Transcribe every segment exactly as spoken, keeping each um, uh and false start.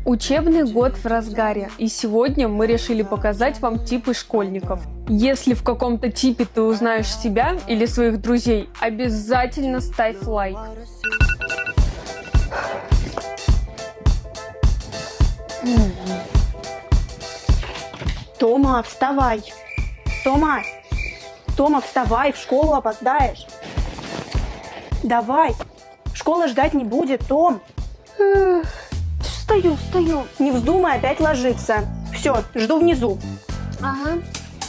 Учебный год в разгаре, и сегодня мы решили показать вам типы школьников. Если в каком-то типе ты узнаешь себя или своих друзей, обязательно ставь лайк. Тома, вставай! Тома! Тома, вставай, в школу опоздаешь! Давай! Школа ждать не будет, Том! Встаю, встаю! Не вздумай опять ложиться! Все, жду внизу! Ага.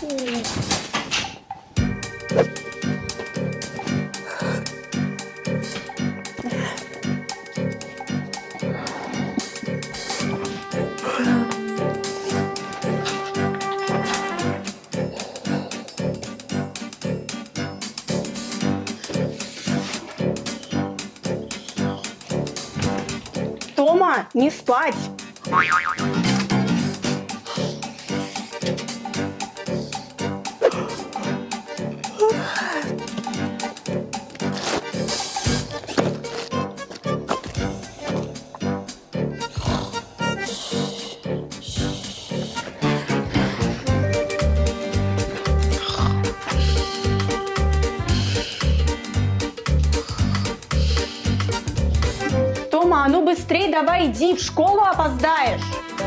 Тома, не спать! Тома, а ну быстрей давай иди, в школу опоздаешь.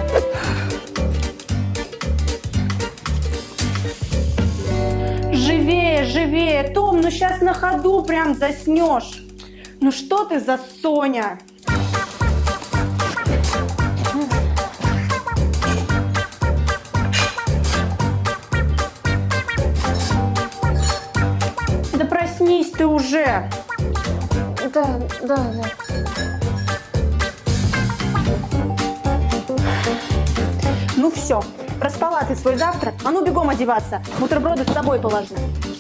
Живее, живее, Том, ну сейчас на ходу прям заснешь. Ну что ты за Соня? Да проснись ты уже. Да, да, да. Ну все, проспала ты свой завтрак, а ну бегом одеваться, бутерброды с собой положи.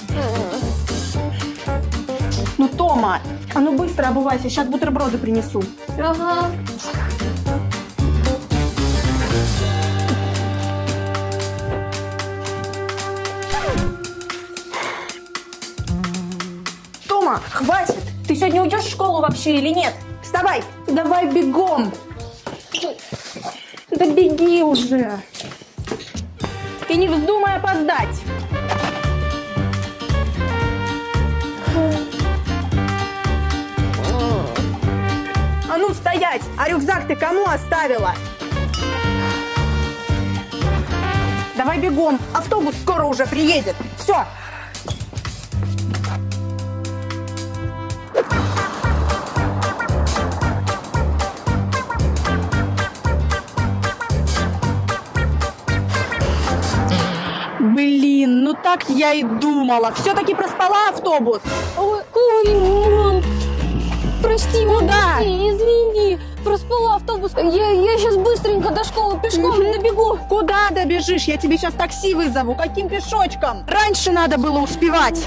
Ну, Тома, а ну быстро обувайся, сейчас бутерброды принесу. Ага. Тома, хватит! Ты сегодня уйдешь в школу вообще или нет? Вставай, давай бегом! Да беги уже! И не вздумай опоздать! А ну стоять! А рюкзак ты кому оставила? Давай бегом! Автобус скоро уже приедет! Все! Блин, ну так я и думала. Все-таки проспала автобус. Ой, ой, мам, прости, Куда? Прости, извини, проспала автобус. Я, я сейчас быстренько до школы пешком добегу. Куда добежишь? Я тебе сейчас такси вызову. Каким пешочком? Раньше надо было успевать.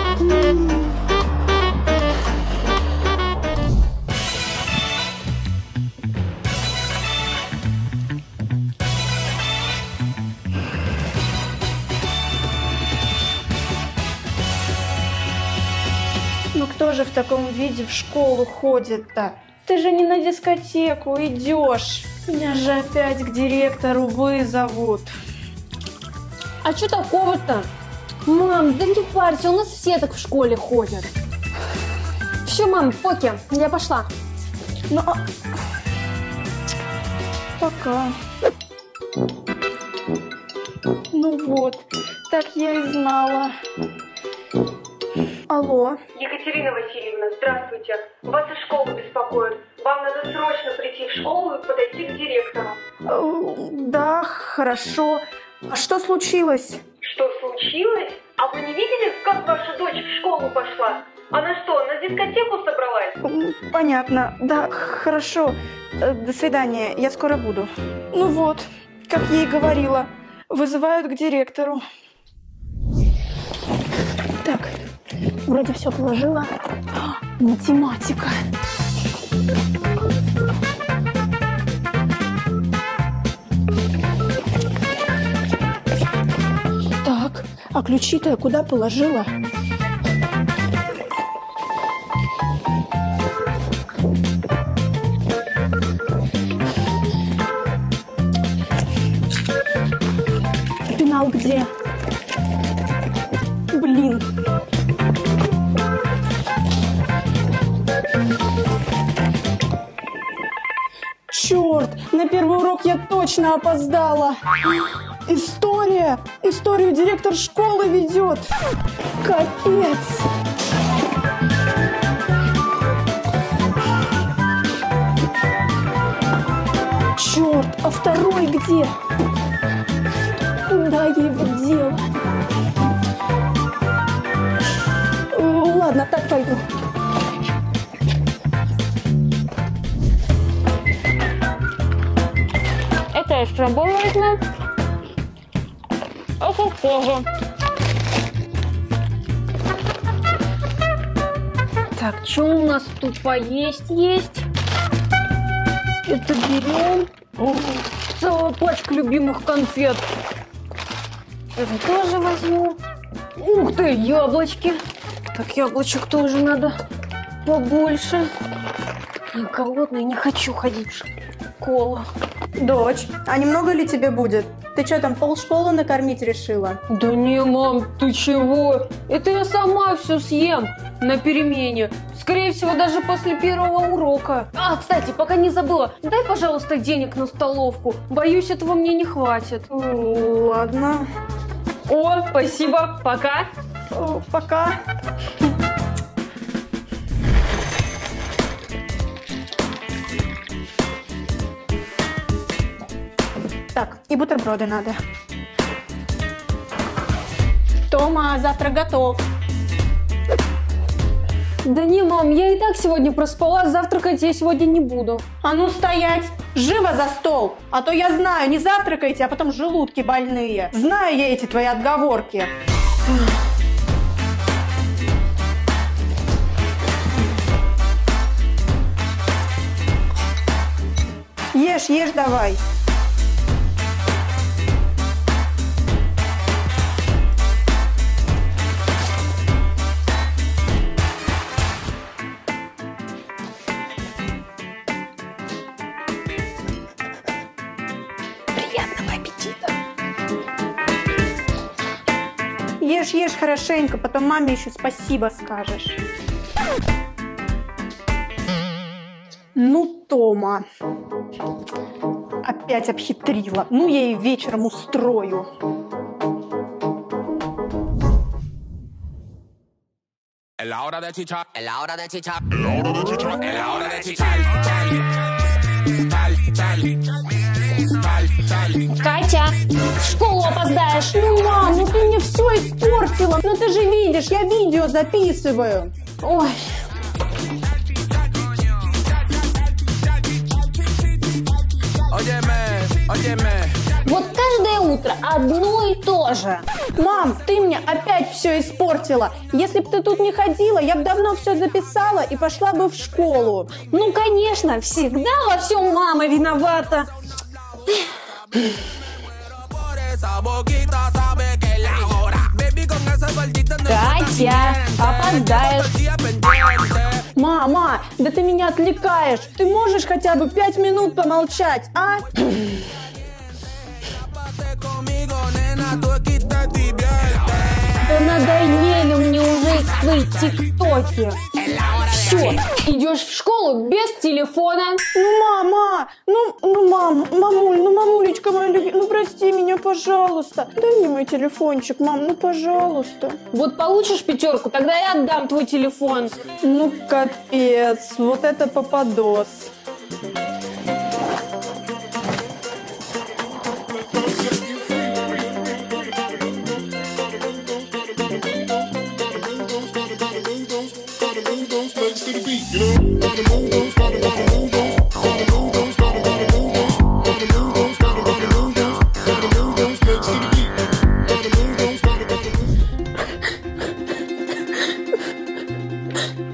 Ну кто же в таком виде в школу ходит-то? Ты же не на дискотеку идешь. Меня же опять к директору вызовут. А что такого-то? Мам, да не парься, у нас все так в школе ходят. Все, мам, поки, я пошла. Ну, а... пока. Ну вот, так я и знала. Алло. Екатерина Васильевна, здравствуйте. Вас из школы беспокоят. Вам надо срочно прийти в школу и подойти к директору. Э, да, хорошо. А что случилось? Что случилось? А вы не видели, как ваша дочь в школу пошла? Она что, на дискотеку собралась? Понятно. Да, хорошо. Э, До свидания. Я скоро буду. Ну вот, как я и говорила, вызывают к директору. Так, вроде все положила. О, математика. Так, а ключи-то я куда положила? Журнал где? Блин. Черт, на первый урок я точно опоздала. История! Историю директор школы ведет. Капец. Черт, а второй где? Куда я его дела? Ладно, так пойду. Это я с собой возьму. Это тоже. Так, что у нас тут поесть есть? Это берем. О, целая пачка любимых конфет. Это тоже возьму. Ух ты, яблочки. Так, яблочек тоже надо побольше. Я голодная, не хочу ходить в школу. Дочь, а немного ли тебе будет? Ты что, там полшколы накормить решила? Да не, мам, ты чего? Это я сама все съем на перемене. Скорее всего, даже после первого урока. А, кстати, пока не забыла, дай, пожалуйста, денег на столовку. Боюсь, этого мне не хватит. Ладно. О, спасибо, пока. О, пока. Так, и бутерброды надо. Тома, завтрак готов. Да не, мам, я и так сегодня проспала, завтракать я сегодня не буду. А ну стоять! Живо за стол! А то я знаю, не завтракайте, а потом желудки больные. Знаю я эти твои отговорки. Ешь, ешь давай. Приятного аппетита. Ешь, ешь хорошенько, потом маме еще спасибо скажешь. Ну, Тома, опять обхитрила. Ну, я ей вечером устрою. Es la hora de chichar, es la hora de chichar, es la hora de chichar, es la hora de chichar. Катя, в школу опоздаешь. Ну, мам, ну ты мне все испортила. Ну ты же видишь, я видео записываю. Ой. Вот каждое утро одно и то же. Мам, ты мне опять все испортила. Если бы ты тут не ходила, я бы давно все записала и пошла бы в школу. Ну, конечно, всегда во всем мама виновата. Катя, опоздаешь. Мама, да ты меня отвлекаешь. Ты можешь хотя бы пять минут помолчать, а? Да надоели мне уже твои тиктоки. Все, идешь в школу без телефона. Ну, мама, ну, ну, мам, мамуль, ну, мамулечка моя любимая, ну, прости меня, пожалуйста. Дай мне мой телефончик, мам, ну, пожалуйста. Вот получишь пятерку, тогда я отдам твой телефон. Ну, капец, вот это попадос.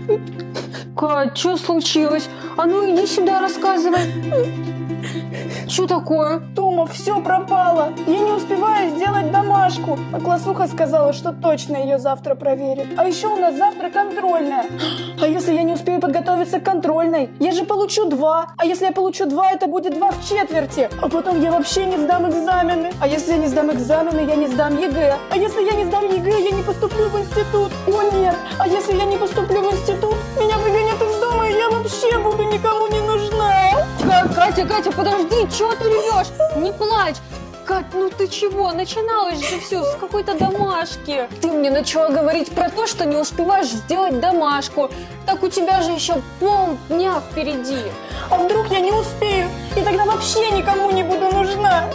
Кать, что случилось? А ну иди сюда, рассказывай. Что такое? Тома, все пропало. Я не успеваю сделать домашку. А классуха сказала, что точно ее завтра проверит. А еще у нас завтра контрольная. А если я не успею подготовиться к контрольной? Я же получу два. А если я получу два, это будет два в четверти. А потом я вообще не сдам экзамены. А если я не сдам экзамены, я не сдам ЕГЭ. А если я не сдам ЕГЭ, я не поступлю в институт. О нет! А если я не поступлю в институт, меня выгонят из дома, и я вообще буду никому не нужна. Катя, Катя, подожди, чего ты ревешь? Не плачь. Кать, ну ты чего? Начиналось же все с какой-то домашки. Ты мне начала говорить про то, что не успеваешь сделать домашку. Так у тебя же еще полдня впереди. А вдруг я не успею? И тогда вообще никому не буду нужна.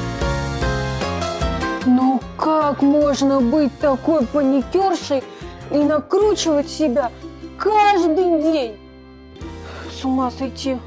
Ну как можно быть такой паникершей и накручивать себя каждый день? С ума сойти.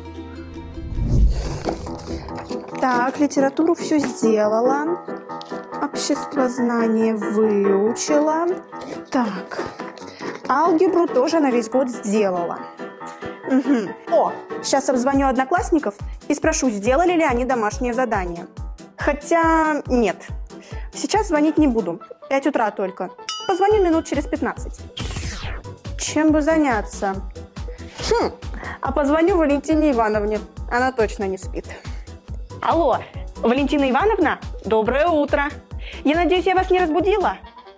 Так, литературу все сделала. Обществознание выучила. Так, алгебру тоже на весь год сделала. Угу. О, сейчас обзвоню одноклассников и спрошу, сделали ли они домашнее задание. Хотя нет, сейчас звонить не буду. пять утра только. Позвоню минут через пятнадцать. Чем бы заняться? Хм, а позвоню Валентине Ивановне. Она точно не спит. Алло, Валентина Ивановна, доброе утро. Я надеюсь, я вас не разбудила?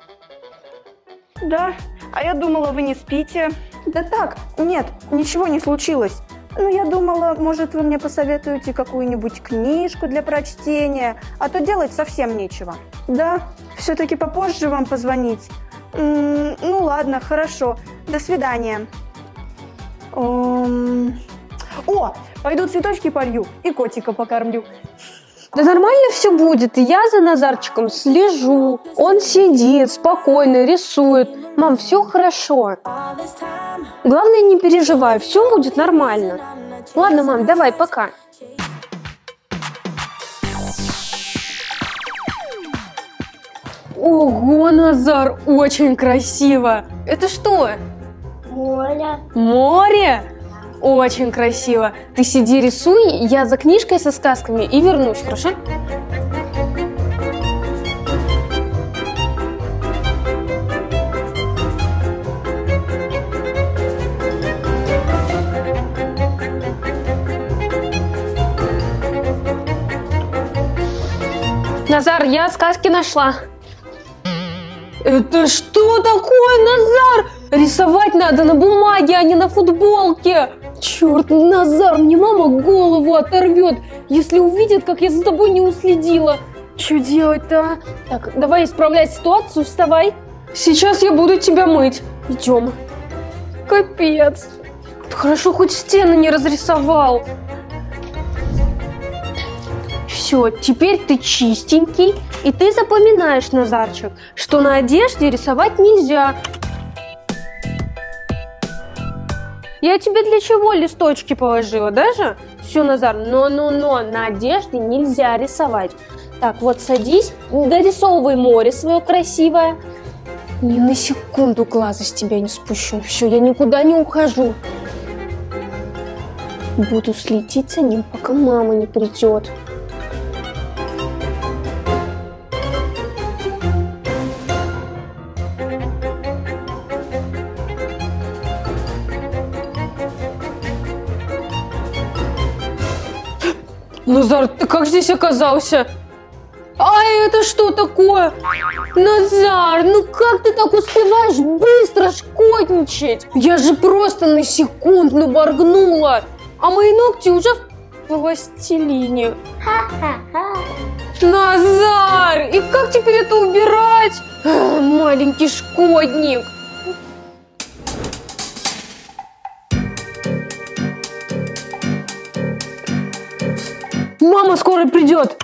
Да, а я думала, вы не спите. Да так, нет, ничего не случилось. Но я думала, может, вы мне посоветуете какую-нибудь книжку для прочтения, а то делать совсем нечего. Да, все-таки попозже вам позвонить. М-м, ну ладно, хорошо, до свидания. Ом... О, пойду цветочки полью и котика покормлю. Да нормально все будет, я за Назарчиком слежу. Он сидит спокойно, рисует. Мам, все хорошо. Главное, не переживай, все будет нормально. Ладно, мам, давай, пока. Ого, Назар, очень красиво. Это что? Море. Море? Очень красиво. Ты сиди, рисуй, я за книжкой со сказками и вернусь, хорошо? Назар, я сказки нашла. Это что такое, Назар? Рисовать надо на бумаге, а не на футболке. Черт, Назар, мне мама голову оторвет, если увидит, как я за тобой не уследила. Что делать-то, а? Так, давай исправлять ситуацию, вставай. Сейчас я буду тебя мыть. Идем. Капец. Хорошо, хоть стены не разрисовал. Все, теперь ты чистенький, и ты запоминаешь, Назарчик, что на одежде рисовать нельзя. Я тебе для чего листочки положила, даже? Все, Назар, но-но-но, на одежде нельзя рисовать. Так, вот садись, дорисовывай море свое красивое. Ни на секунду глаза с тебя не спущу. Все, я никуда не ухожу. Буду следить за ним, пока мама не придет. Назар, ты как здесь оказался? А это что такое? Назар, ну как ты так успеваешь быстро шкодничать? Я же просто на секунду моргнула, а мои ногти уже в пластилине. Назар, и как теперь это убирать? Эх, маленький шкодник. Мама скоро придет.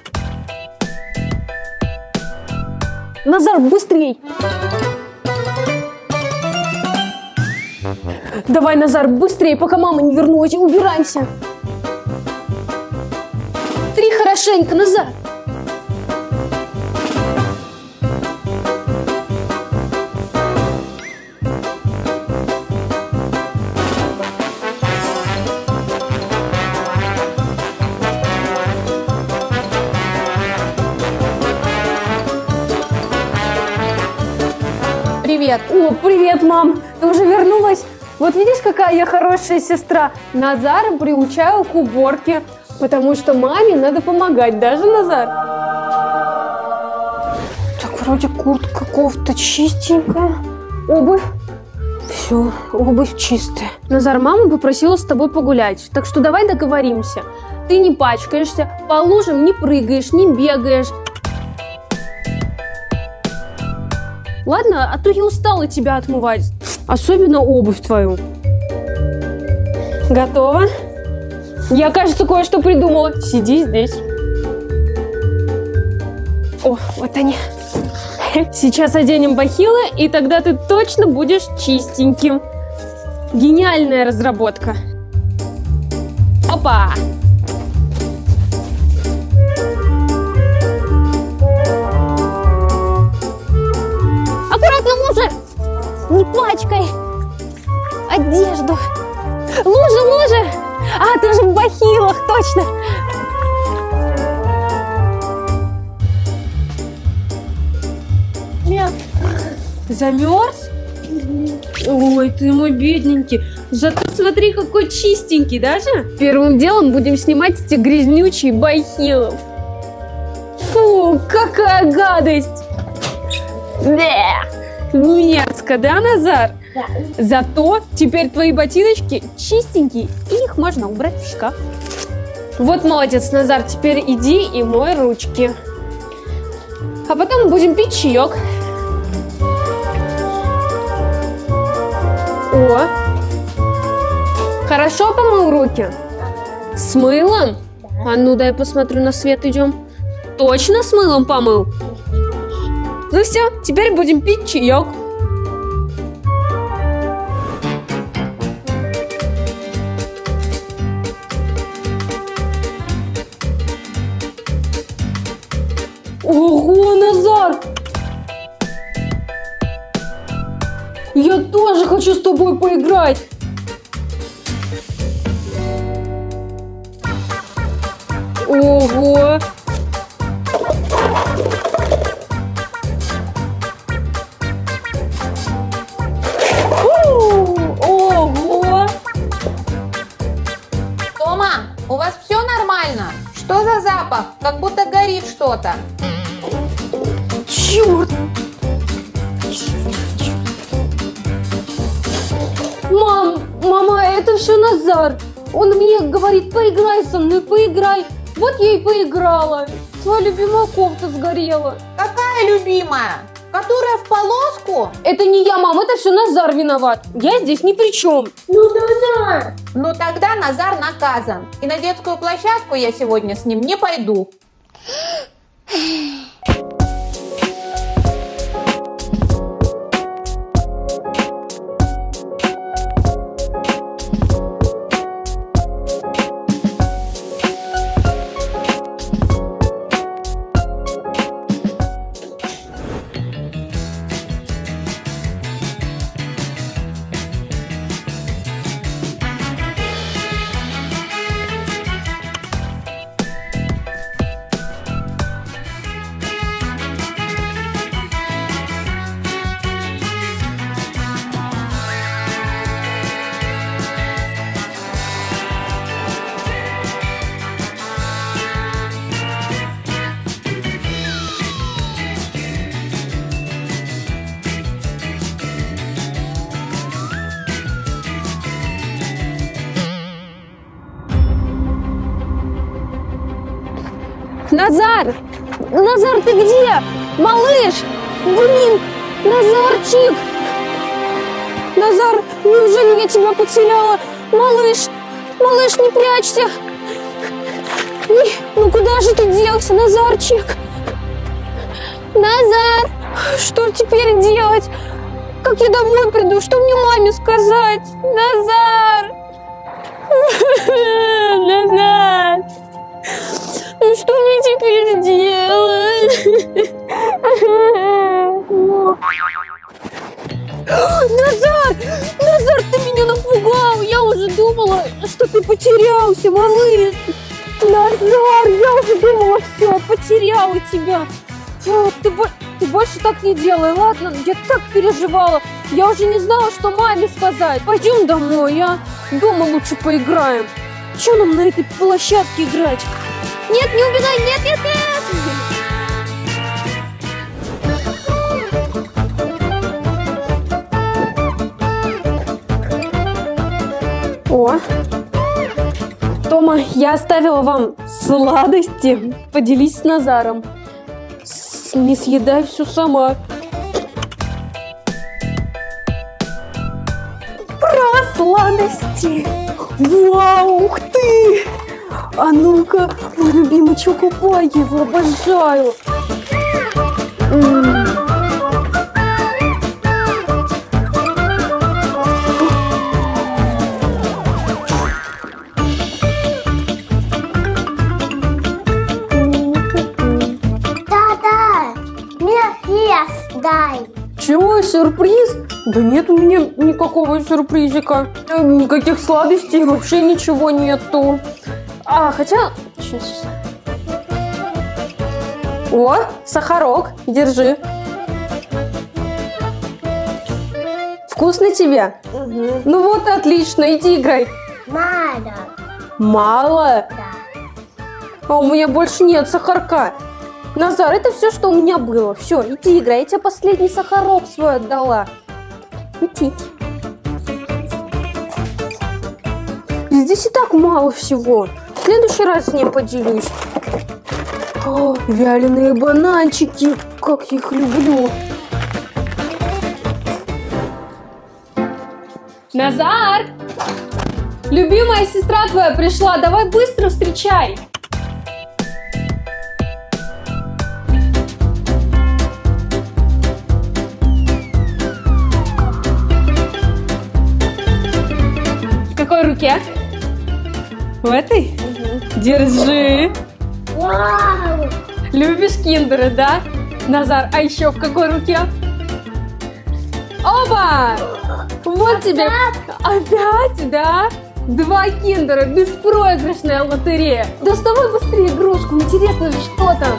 Назар, быстрей. Давай, Назар, быстрее, пока мама не вернулась. Убираемся. Три хорошенько, Назар. привет. О, привет, мам. Ты уже вернулась? Вот видишь, какая я хорошая сестра. Назара приучаю к уборке, потому что маме надо помогать, даже Назар. Так, вроде куртка, кофта чистенькая. Обувь. Все, обувь чистая. Назар, мама попросила с тобой погулять, так что давай договоримся. Ты не пачкаешься, по лужам не прыгаешь, не бегаешь. Ладно, а то я устала тебя отмывать. Особенно обувь твою. Готово? Я, кажется, кое-что придумала. Сиди здесь. О, вот они. Сейчас оденем бахилы, и тогда ты точно будешь чистеньким. Гениальная разработка. Опа! Аккуратно, лужа! Не пачкай одежду. Лужа, лужа! А, ты же в бахилах, точно! Замерз? Ой, ты мой бедненький. Зато смотри, какой чистенький, даже. Первым делом будем снимать эти грязнючие бахилы. Фу, какая гадость! Мерзко, да, Назар? Да. Зато теперь твои ботиночки чистенькие, и их можно убрать в шкаф. Вот молодец, Назар, теперь иди и мой ручки. А потом будем пить чаек. О, хорошо помыл руки? С мылом? А ну дай посмотрю, на свет идем. Точно с мылом помыл? Ну все, теперь будем пить чаек. Ого, Назар! Я тоже хочу с тобой поиграть. Ого! Ого! Тома, у вас все нормально? Что за запах? Как будто горит что-то. Черт! Мам, мама, это все Назар. Он мне говорит, поиграй со мной, поиграй. Вот я и поиграла. Твоя любимая кофта сгорела. Какая любимая? Которая в полоску? Это не я, мам, это все Назар виноват. Я здесь ни при чем. Ну, Назар! Ну, тогда Назар наказан. И на детскую площадку я сегодня с ним не пойду. Назар! Назар, ты где? Малыш! Блин! Назарчик! Назар, неужели я тебя потеряла? Малыш! Малыш, не прячься! Ой, ну куда же ты делся, Назарчик? Назар! Что теперь делать? Как я домой приду? Что мне маме сказать? Назар! Назар! Ну что мне теперь делать? Назар! Назар, ты меня напугал! Я уже думала, что ты потерялся, малыш! Назар, я уже думала, все, потеряла тебя! О, ты, бо- ты больше так не делай, ладно? Я так переживала. Я уже не знала, что маме сказать. Пойдем домой, а? Дома лучше поиграем. Че нам на этой площадке играть? Нет, не убегай, нет, нет, нет! О! Тома, я оставила вам сладости. Поделись с Назаром. С- Не съедай все сама. Про сладости. Вау, ух ты! А ну-ка, мой любимый чокопай, я его обожаю. М. Да-да, мне съест дай. Чего, сюрприз? Да нет у меня никакого сюрпризика. Э, Никаких сладостей, вообще ничего нету. А, хотя... Сейчас. О, сахарок, держи. Вкусно тебе? Угу. Ну вот, отлично, иди играй. Мало. Мало? Да. А у меня больше нет сахарка. Назар, это все, что у меня было. Все, иди играй, я тебе последний сахарок свой отдала. Иди. Здесь и так мало всего. В следующий раз с ним поделюсь. О, вяленые бананчики, как я их люблю. Назар! Любимая сестра твоя пришла, давай быстро встречай. В какой руке? В этой? Держи. Вау. Любишь киндеры, да? Назар, а еще в какой руке? Оба! Вот тебе. Опять, да? Два киндера, беспроигрышная лотерея. Доставай быстрее игрушку, интересно же, что там.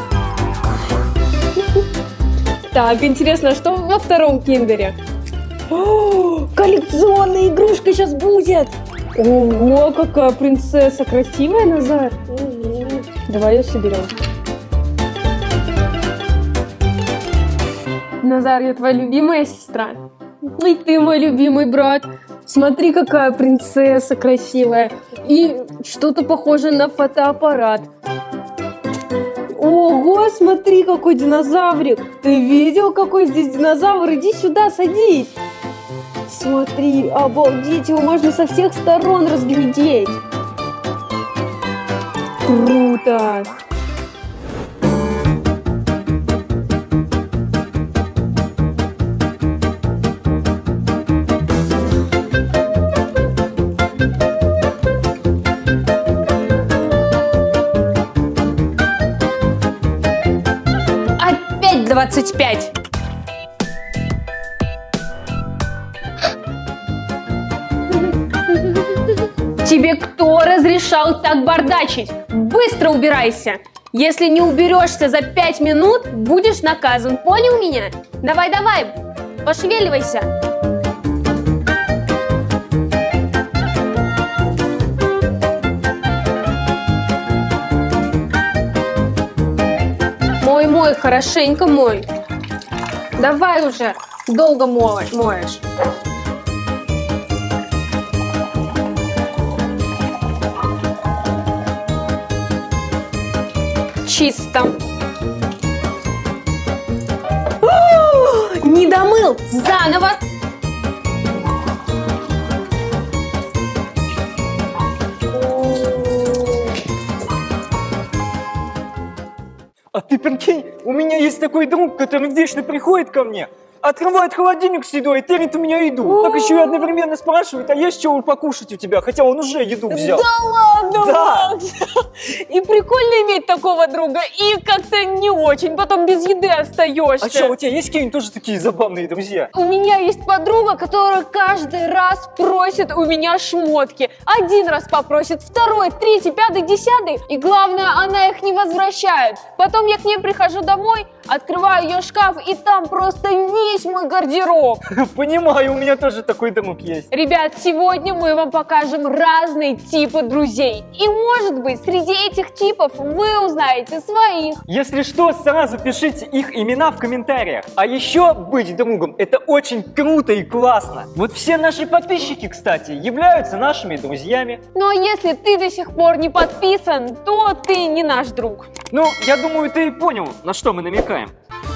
Так, интересно, что во втором киндере? О, коллекционная игрушка сейчас будет. Ого, какая принцесса. Красивая, Назар? Давай ее соберем. Назар, я твоя любимая сестра. И ты мой любимый брат. Смотри, какая принцесса красивая. И что-то похожее на фотоаппарат. Ого, смотри, какой динозаврик. Ты видел, какой здесь динозавр? Иди сюда, садись. Смотри, обалдеть, его можно со всех сторон разглядеть. Круто. Опять двадцать пять. Тебе кто разрешал так бардачить? Быстро убирайся! Если не уберешься за пять минут, будешь наказан. Понял меня? Давай-давай, пошевеливайся. Мой, мой, хорошенько мой. Давай уже, долго моешь. моешь. Чисто. О, не домыл. Заново. А ты прикинь, у меня есть такой друг, который вечно приходит ко мне, открывает холодильник с едой и терит у меня еду. Так еще и одновременно спрашивает, а есть чего покушать у тебя? Хотя он уже еду взял. Да ладно, Да. Макс! И прикольно иметь такого друга, и как-то не очень, потом без еды остаешься. А что, у тебя есть какие-нибудь тоже такие забавные друзья? У меня есть подруга, которая каждый раз просит у меня шмотки. Один раз попросит, второй, третий, пятый, десятый. И главное, она их не возвращает. Потом я к ней прихожу домой, Открываю ее шкаф, и там просто весь мой гардероб. Понимаю, у меня тоже такой друг есть. Ребят, сегодня мы вам покажем разные типы друзей. И может быть, среди этих типов вы узнаете своих. Если что, сразу пишите их имена в комментариях. А еще быть другом — это очень круто и классно. Вот все наши подписчики, кстати, являются нашими друзьями. Но если ты до сих пор не подписан, то ты не наш друг. Ну, я думаю, ты понял, на что мы намекаем.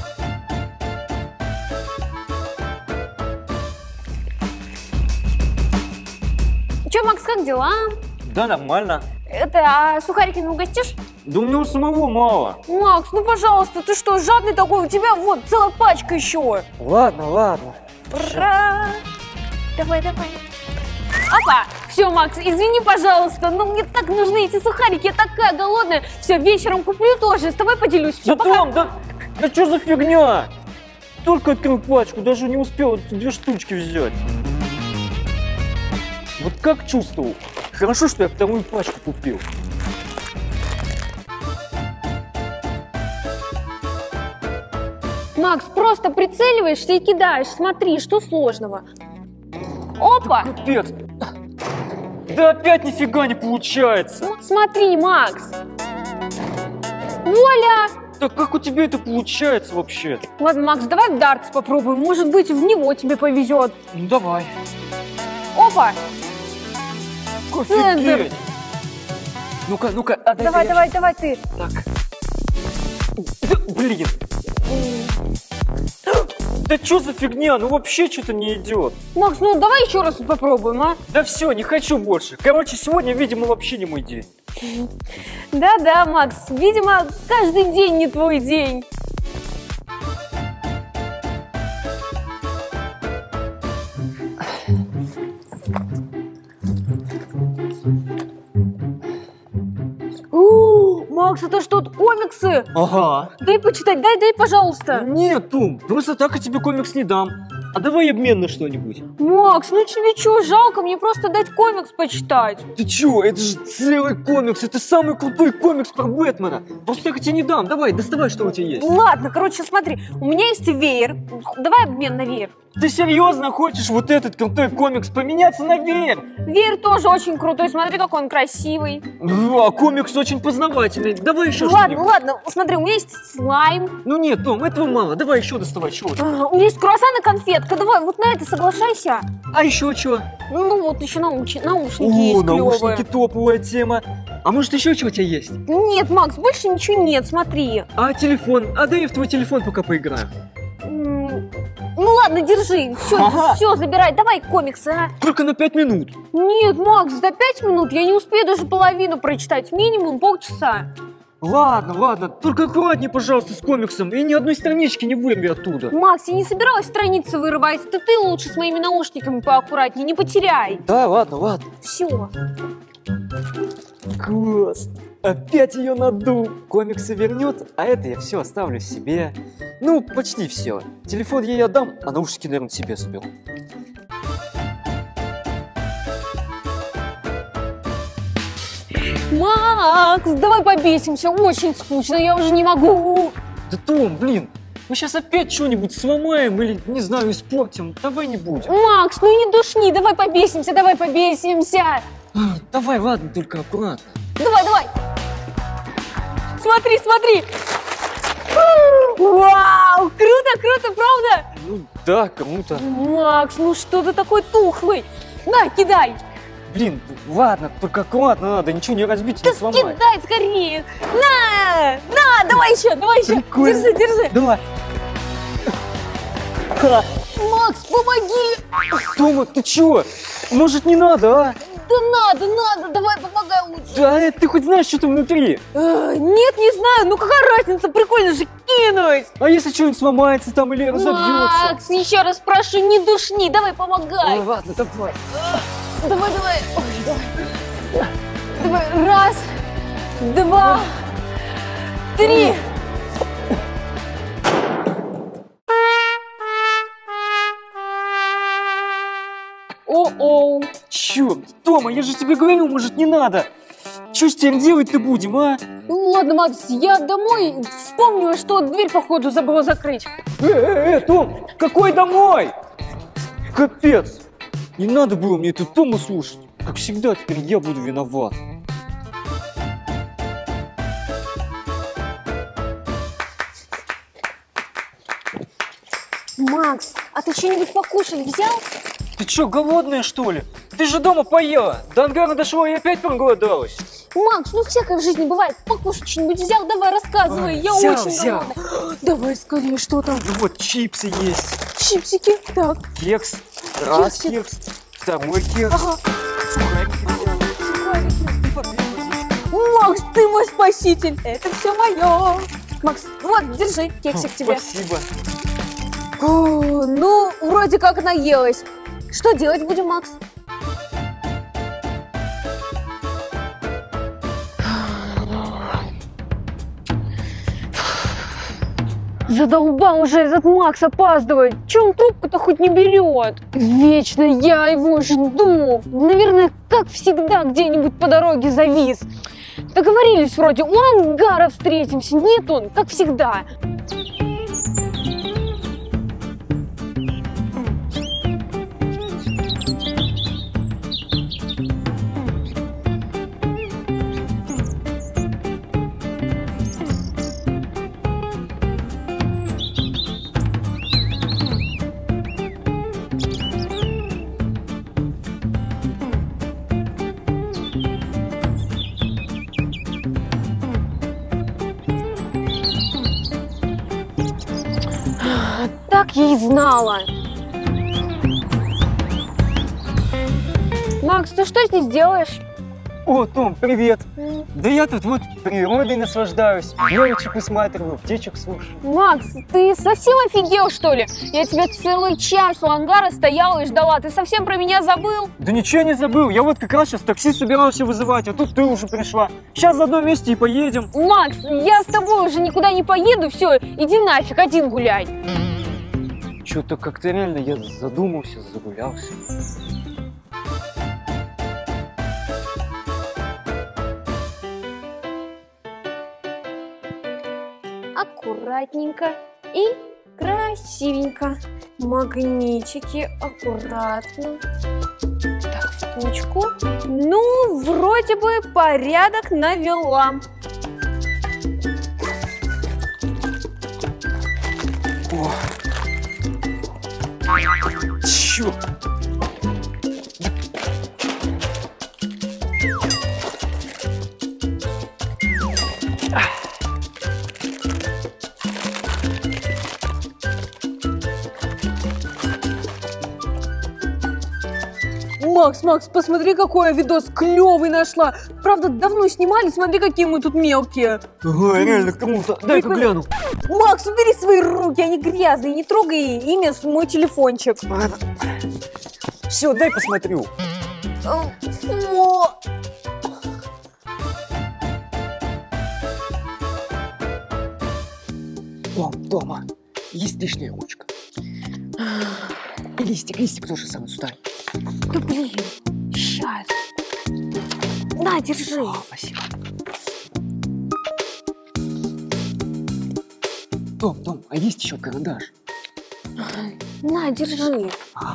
Че, Макс, как дела? Да, нормально. Это, а сухарики не угостишь? Да у меня у самого мало. Макс, ну пожалуйста, ты что, жадный такой? У тебя вот целая пачка еще. Ладно, ладно. Ура! Давай, давай. Опа! Все, Макс, извини, пожалуйста, но мне так нужны эти сухарики, я такая голодная. Все, вечером куплю тоже, с тобой поделюсь. Все, Да, Том, да, да что за фигня? Только открыл пачку, даже не успел две штучки взять. Вот как чувствовал. Хорошо, что я вторую пачку купил. Макс, просто прицеливаешься и кидаешь. Смотри, что сложного. Опа! Капец. Да опять нифига не получается. Смотри, Макс. Вуаля! Да как у тебя это получается вообще? Ладно, Макс, давай в дартс попробуем. Может быть, в него тебе повезет. Ну давай. Опа! Офигеть. Ну-ка, ну-ка, отдай. Давай, давай, давай ты. Так. Да, блин. Да что за фигня? Ну вообще что-то не идет. Макс, ну давай еще раз попробуем, а? Да все, не хочу больше. Короче, сегодня, видимо, вообще не мой день. Да-да, Макс, видимо, каждый день не твой день. У, Макс, это что, комиксы? Ага. Дай почитать, дай, дай, пожалуйста. Нет, Том, просто так я тебе комикс не дам. А давай обмен на что-нибудь. Макс, ну тебе что, жалко мне просто дать комикс почитать? Ты чё, это же целый комикс, это самый крутой комикс про Бэтмена. Просто так я тебе не дам, давай, доставай, что у тебя есть. Ладно, короче, смотри, у меня есть веер. Давай обмен на веер. Ты серьезно хочешь вот этот крутой комикс поменяться на веер? Веер тоже очень крутой, смотри, какой он красивый. Ну, а комикс очень познавательный. Давай еще Ладно, что-нибудь. ладно, смотри, у меня есть слайм. Ну нет, Том, этого мало, давай еще доставай чего-то. А, У меня есть круассан и конфетка, давай, вот на это соглашайся. А еще что? Ну вот еще науч... наушники О, есть наушники, клевые. топовая тема. А может еще что у тебя есть? Нет, Макс, больше ничего нет, смотри. А телефон? А дай я в твой телефон пока поиграю. М, Ну ладно, держи, все, Ага. все, забирай, давай комиксы, а. Только на пять минут. Нет, Макс, за пять минут я не успею даже половину прочитать, минимум полчаса. Ладно, ладно, только аккуратнее, пожалуйста, с комиксом и ни одной странички не вырви оттуда. Макс, я не собиралась страницы вырывать, это ты лучше с моими наушниками поаккуратнее, не потеряй. Да, ладно, ладно. Все. Класс. Опять ее надул. Комиксы вернет, а это я все оставлю себе. Ну, почти все. Телефон ей отдам, а наушники, наверное, себе заберу. Макс, давай побесимся, очень скучно, я уже не могу. Да, Том, блин, мы сейчас опять что-нибудь сломаем или, не знаю, испортим. Давай не будем. Макс, ну не душни, давай побесимся, давай побесимся. Давай, ладно, только аккуратно. Давай, давай. Смотри, смотри. Вау, круто, круто, правда? Ну, да, кому-то. Макс, ну что ты такой тухлый? На, кидай. Блин, ладно, только аккуратно надо, ничего не разбить и не сломать. Кидай скорее. На, на, давай еще, давай еще. Прикольно. Держи, держи. Давай. Ха. Макс, помоги. Тома, ты чего? Может, не надо, а? Да надо, надо, давай помогай лучше. Да, э, ты хоть знаешь, что там внутри? Э, Нет, не знаю, ну какая разница, прикольно же кинуть. А если что-нибудь сломается там или разобьется? Макс, еще раз прошу, не душни, давай помогай. Ой, ладно, давай. Давай, давай. Ой, давай. Давай, раз, два, три. О-оу. Черт, Тома, я же тебе говорил, может, не надо. Что ж теперь делать-то будем, а? Ну ладно, Макс, я домой вспомнила, что дверь, походу, забыла закрыть. Э, э, э, Том, какой домой? Капец. Не надо было мне эту Тому слушать. Как всегда, теперь я буду виноват. Макс, а ты что-нибудь покушать взял? Ты что, голодная, что ли? Ты же дома поела. До ангара дошла и опять проголодалась. Макс, ну всякое в жизни бывает. Покушать что-нибудь взял? Давай, рассказывай. Ой, я взял, очень взял. голодная. Давай, скорее, что там? Ну вот, чипсы есть. Чипсики. Так. Кекс. Раз Кексик. кекс. Второй кекс. Ага. Сухарики. Макс, ты мой спаситель. Это все мое. Макс, вот, держи, кексик тебе. Спасибо. О, ну, вроде как наелась. Что делать будем, Макс? Задолбал уже этот Макс опаздывать. Че он трубку-то хоть не берет? Вечно я его жду. Наверное, как всегда, где-нибудь по дороге завис. Договорились вроде, у ангара встретимся. Нет он, как всегда. Так я и знала. Макс, ты что здесь делаешь? О, Том, привет. Да я тут вот природой наслаждаюсь. Елочек присматриваю, птичек слушаю. Макс, ты совсем офигел, что ли? Я тебя целый час у ангара стояла и ждала. Ты совсем про меня забыл? Да ничего не забыл. Я вот как раз сейчас такси собирался вызывать, а тут ты уже пришла. Сейчас заодно вместе и поедем. Макс, я с тобой уже никуда не поеду. Все, иди нафиг, один гуляй. Что-то как-то реально я задумался, загулялся. Аккуратненько и красивенько. Магнитики аккуратно. Так, в кучку. Ну, вроде бы порядок навела. О. Чё? Макс, Макс, посмотри, какой я видос клевый нашла. Правда, давно снимали, смотри, какие мы тут мелкие. Ага, реально круто. Дай-ка гляну. Макс, убери свои руки, они грязные, не трогай ими мой телефончик. Все, дай посмотрю. Фу. О, дома. Есть лишняя ручка. И листик, листик тоже самый сюда. Да блин, сейчас. На, держи. О, спасибо. Том, Том, а есть еще карандаш? На, держи. А.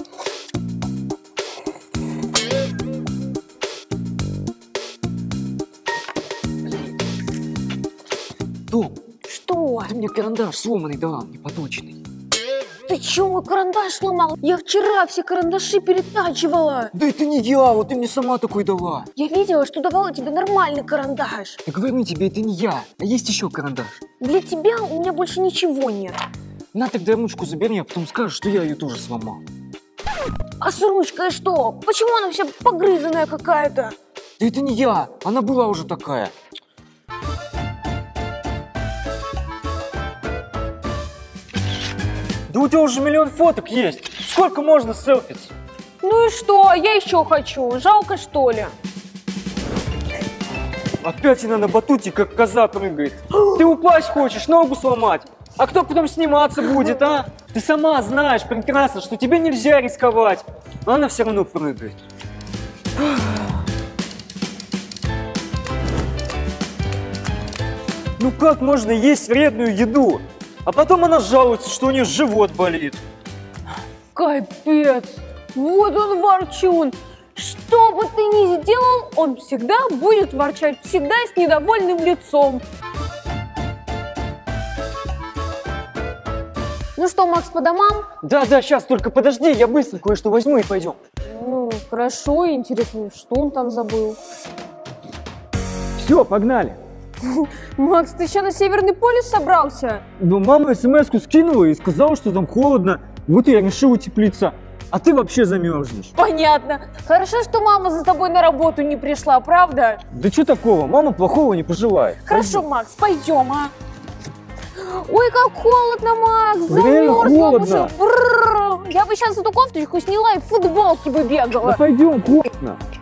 Том, Что? ты мне карандаш сломанный дала, непоточный. Ты чё мой карандаш сломал? Я вчера все карандаши перетачивала. Да это не я, вот ты мне сама такой дала. Я видела, что давала тебе нормальный карандаш. Я говорю тебе, это не я, а есть еще карандаш. Для тебя у меня больше ничего нет. На, тогда ручку забери, а потом скажешь, что я ее тоже сломал. А с ручкой что? Почему она вся погрызанная какая-то? Да это не я, она была уже такая. Да у тебя уже миллион фоток есть. Сколько можно селфиться? Ну и что? Я еще хочу. Жалко, что ли? Опять она на батуте, как коза прыгает. Ты упасть хочешь, ногу сломать. А кто потом сниматься будет, а? Ты сама знаешь прекрасно, что тебе нельзя рисковать. Но она все равно прыгает. Ну как можно есть вредную еду? А потом она жалуется, что у нее живот болит. Капец! Вот он ворчун! Что бы ты ни сделал, он всегда будет ворчать, всегда с недовольным лицом. Ну что, Макс, по домам? Да, да, сейчас, только подожди, я быстро кое-что возьму и пойдем. Ну, хорошо, интересно, что он там забыл? Все, погнали. Макс, ты еще на Северный полюс собрался? Ну, мама смс-ку скинула и сказала, что там холодно. Вот я решил утеплиться. А ты вообще замерзнешь. Понятно. Хорошо, что мама за тобой на работу не пришла, правда? Да что такого, мама плохого не пожелает. Хорошо, Пойдем. Макс, пойдем, а? Ой, как холодно, Макс, Реально замерзла холодно. уже. Бррр. Я бы сейчас эту кофточку сняла и в футболке бы бегала. Да пойдем, холодно.